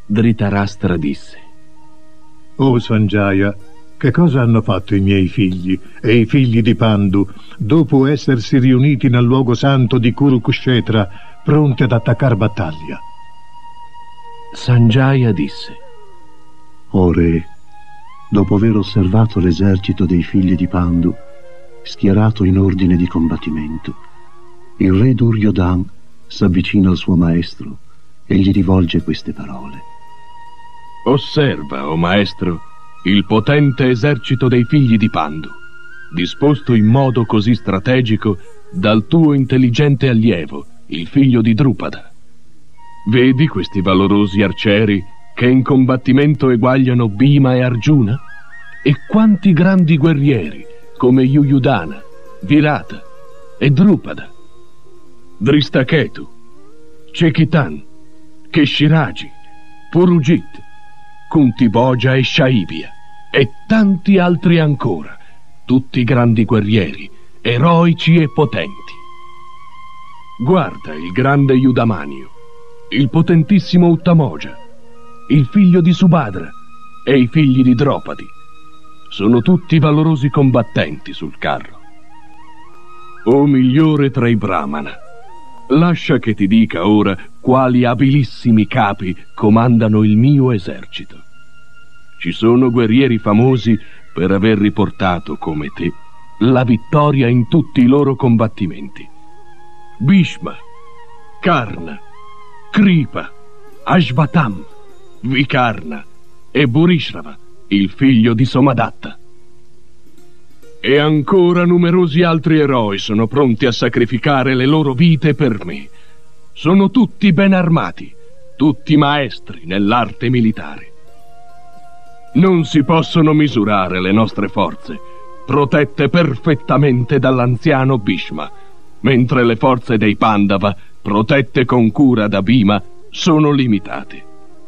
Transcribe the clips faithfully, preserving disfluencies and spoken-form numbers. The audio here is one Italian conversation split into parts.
Dhritarashtra disse: O Sanjaya, che cosa hanno fatto i miei figli e i figli di Pandu dopo essersi riuniti nel luogo santo di Kurukshetra, pronti ad attaccare battaglia? Sanjaya disse: O re, dopo aver osservato l'esercito dei figli di Pandu, schierato in ordine di combattimento, il re Duryodhana s'avvicina al suo maestro e gli rivolge queste parole. Osserva, o maestro, il potente esercito dei figli di Pandu, disposto in modo così strategico dal tuo intelligente allievo, il figlio di Drupada. Vedi questi valorosi arcieri che in combattimento eguagliano Bhima e Arjuna? E quanti grandi guerrieri come Yuyudhana, Virata e Drupada, Drishtaketu, Cekitan, Keshiraji, Purujit, Kuntiboja e Shaibia e tanti altri ancora, tutti grandi guerrieri, eroici e potenti. Guarda il grande Yudamanyu, il potentissimo Uttamoja, il figlio di Subhadra e i figli di Draupadi. Sono tutti valorosi combattenti sul carro. O migliore tra i Brahmana, lascia che ti dica ora quali abilissimi capi comandano il mio esercito. Ci sono guerrieri famosi per aver riportato, come te, la vittoria in tutti i loro combattimenti. Bhishma, Karna, Kripa, Ashvatam, Vikarna e Burishrava, il figlio di Somadatta. E ancora numerosi altri eroi sono pronti a sacrificare le loro vite per me. Sono tutti ben armati, tutti maestri nell'arte militare. Non si possono misurare le nostre forze, protette perfettamente dall'anziano Bhishma, mentre le forze dei Pandava, protette con cura da Bhima, sono limitate.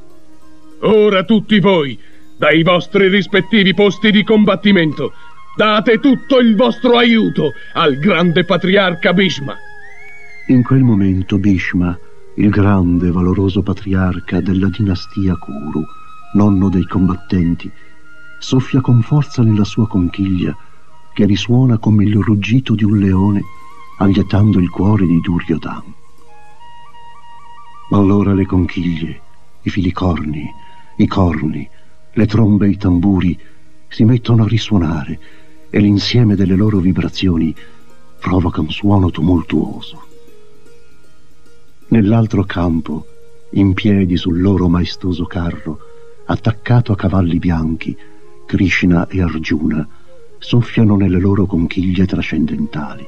Ora tutti voi, dai vostri rispettivi posti di combattimento, date tutto il vostro aiuto al grande patriarca Bhishma. In quel momento Bhishma, il grande valoroso patriarca della dinastia Kuru, nonno dei combattenti, soffia con forza nella sua conchiglia, che risuona come il ruggito di un leone, allietando il cuore di Duryodhana. Allora le conchiglie, i filicorni, i corni, le trombe e i tamburi si mettono a risuonare e l'insieme delle loro vibrazioni provoca un suono tumultuoso. Nell'altro campo, in piedi sul loro maestoso carro, attaccato a cavalli bianchi, Krishna e Arjuna soffiano nelle loro conchiglie trascendentali.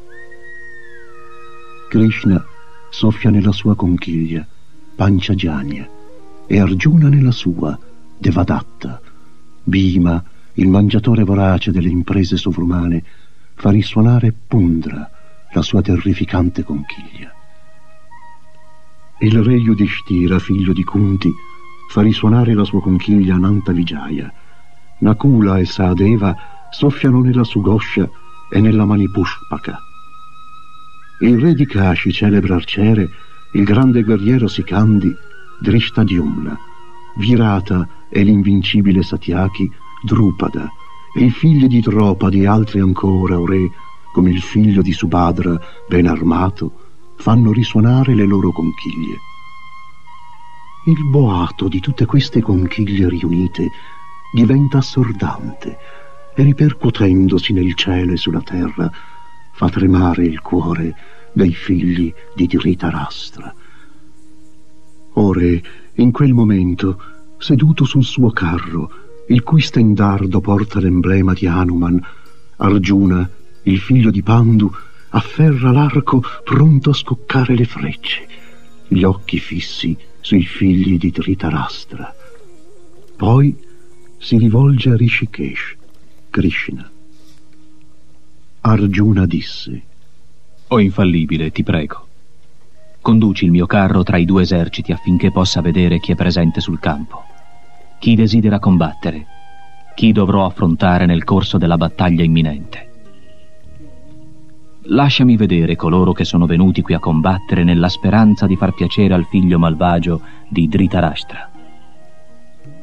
Krishna soffia nella sua conchiglia, Panchajanya, e Arjuna nella sua, Devadatta. Bhima, il mangiatore vorace delle imprese sovrumane, fa risuonare Pundra, la sua terrificante conchiglia. Il re Yudhishthira, figlio di Kunti, fa risuonare la sua conchiglia Ananta Vijaya. Nakula e Sahadeva soffiano nella Sugosha e nella Manipushpaka. Il re di Kashi, celebre arciere, il grande guerriero Sikandi, Drishtadyumna, Virata e l'invincibile Satyaki, Drupada, e i figli di Draupadi e altri ancora, o re, come il figlio di Subhadra, ben armato, fanno risuonare le loro conchiglie. Il boato di tutte queste conchiglie riunite diventa assordante e, ripercuotendosi nel cielo e sulla terra, fa tremare il cuore dei figli di Dhritarashtra. O re, in quel momento, seduto sul suo carro, il cui stendardo porta l'emblema di Hanuman, Arjuna, il figlio di Pandu, afferra l'arco pronto a scoccare le frecce, gli occhi fissi sui figli di Dhritarashtra. Poi si rivolge a Rishikesh, Krishna. Arjuna disse: O infallibile, ti prego, conduci il mio carro tra i due eserciti affinché possa vedere chi è presente sul campo, chi desidera combattere, chi dovrò affrontare nel corso della battaglia imminente. Lasciami vedere coloro che sono venuti qui a combattere nella speranza di far piacere al figlio malvagio di Dhritarashtra.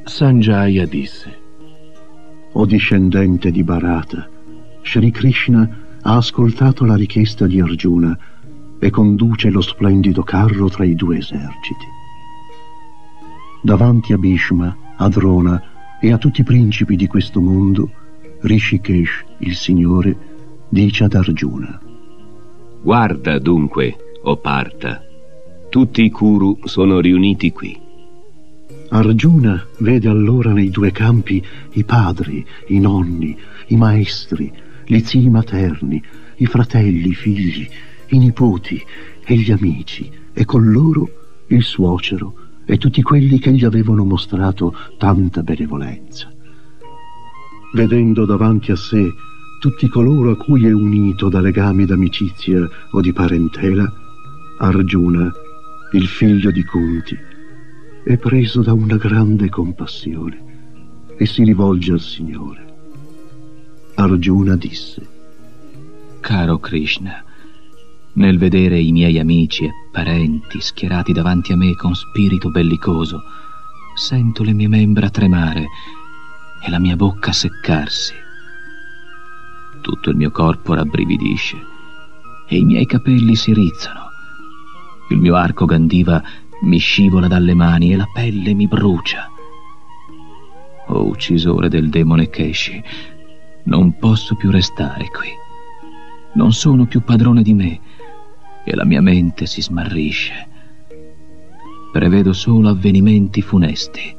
Sanjaya disse: O discendente di Bharata, Shri Krishna ha ascoltato la richiesta di Arjuna e conduce lo splendido carro tra i due eserciti. Davanti a Bhishma, a Drona e a tutti i principi di questo mondo, Rishikesh, il Signore, dice ad Arjuna: Guarda dunque, o Partha, tutti i Kuru sono riuniti qui. Arjuna vede allora nei due campi i padri, i nonni, i maestri, gli zii materni, i fratelli, i figli, i nipoti e gli amici, e con loro il suocero e tutti quelli che gli avevano mostrato tanta benevolenza. Vedendo davanti a sé tutti coloro a cui è unito da legami d'amicizia o di parentela, Arjuna, il figlio di Kunti, è preso da una grande compassione e si rivolge al Signore. Arjuna disse: Caro Krishna, nel vedere i miei amici e parenti schierati davanti a me con spirito bellicoso, sento le mie membra tremare e la mia bocca seccarsi. Tutto il mio corpo rabbrividisce e i miei capelli si rizzano. Il mio arco Gandiva mi scivola dalle mani e la pelle mi brucia. O uccisore del demone Keshi, non posso più restare qui. Non sono più padrone di me e la mia mente si smarrisce. Prevedo solo avvenimenti funesti.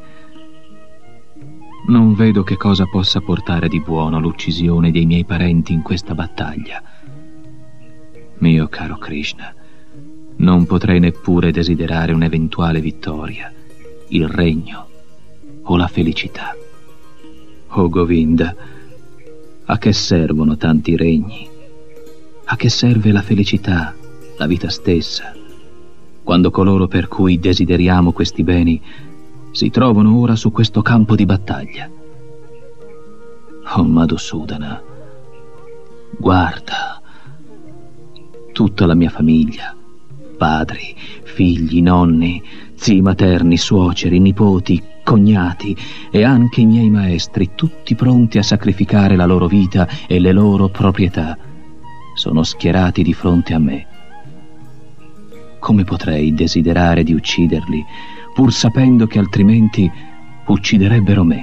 Non vedo che cosa possa portare di buono l'uccisione dei miei parenti in questa battaglia. Mio caro Krishna, non potrei neppure desiderare un'eventuale vittoria, il regno o la felicità. O Govinda, a che servono tanti regni? A che serve la felicità, la vita stessa, quando coloro per cui desideriamo questi beni si trovano ora su questo campo di battaglia? Oh Madhusudana, guarda, tutta la mia famiglia, padri, figli, nonni, zii materni, suoceri, nipoti, cognati e anche i miei maestri, tutti pronti a sacrificare la loro vita e le loro proprietà, sono schierati di fronte a me. Come potrei desiderare di ucciderli, pur sapendo che altrimenti ucciderebbero me?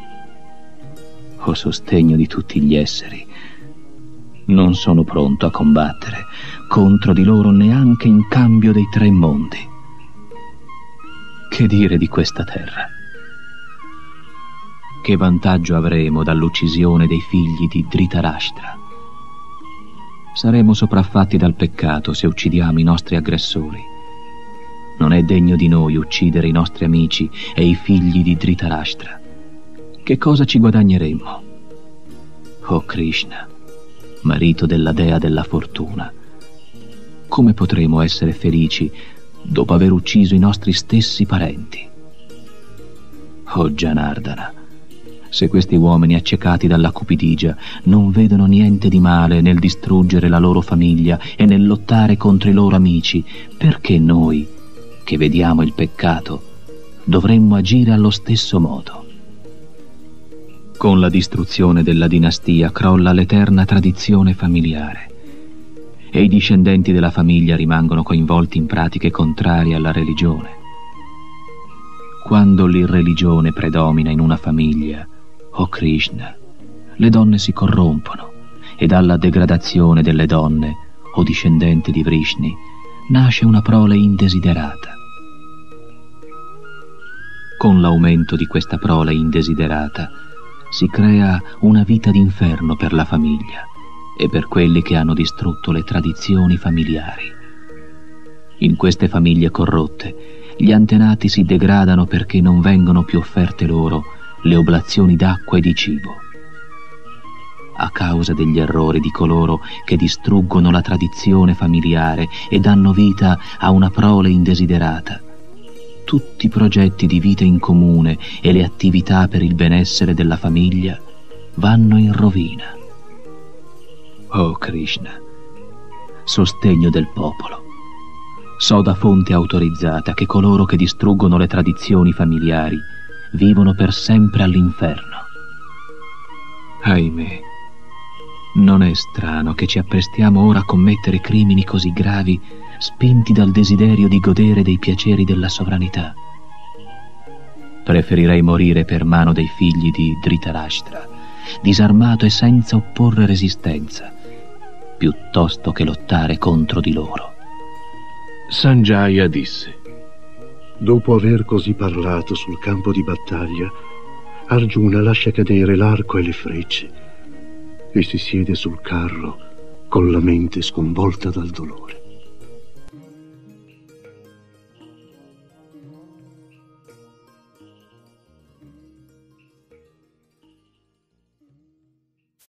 O sostegno di tutti gli esseri, non sono pronto a combattere contro di loro neanche in cambio dei tre mondi. Che dire di questa terra? Che vantaggio avremo dall'uccisione dei figli di Dhritarashtra? Saremo sopraffatti dal peccato se uccidiamo i nostri aggressori. Non è degno di noi uccidere i nostri amici e i figli di Dhritarashtra. Che cosa ci guadagneremmo? Oh Krishna, marito della dea della fortuna, come potremo essere felici dopo aver ucciso i nostri stessi parenti? Oh Janardana, se questi uomini accecati dalla cupidigia non vedono niente di male nel distruggere la loro famiglia e nel lottare contro i loro amici, perché noi, che vediamo il peccato, dovremmo agire allo stesso modo? Con la distruzione della dinastia crolla l'eterna tradizione familiare e i discendenti della famiglia rimangono coinvolti in pratiche contrarie alla religione. Quando l'irreligione predomina in una famiglia, o Krishna, le donne si corrompono e dalla degradazione delle donne, o discendente di Vrishni, nasce una prole indesiderata. Con l'aumento di questa prole indesiderata si crea una vita d'inferno per la famiglia e per quelli che hanno distrutto le tradizioni familiari. In queste famiglie corrotte gli antenati si degradano perché non vengono più offerte loro le oblazioni d'acqua e di cibo. A causa degli errori di coloro che distruggono la tradizione familiare e danno vita a una prole indesiderata, tutti i progetti di vita in comune e le attività per il benessere della famiglia vanno in rovina. Oh Krishna, sostegno del popolo, so da fonte autorizzata che coloro che distruggono le tradizioni familiari vivono per sempre all'inferno. Ahimè, non è strano che ci apprestiamo ora a commettere crimini così gravi, spinti dal desiderio di godere dei piaceri della sovranità. Preferirei morire per mano dei figli di Dhritarashtra, disarmato e senza opporre resistenza, piuttosto che lottare contro di loro. Sanjaya disse: Dopo aver così parlato sul campo di battaglia, Arjuna lascia cadere l'arco e le frecce e si siede sul carro con la mente sconvolta dal dolore.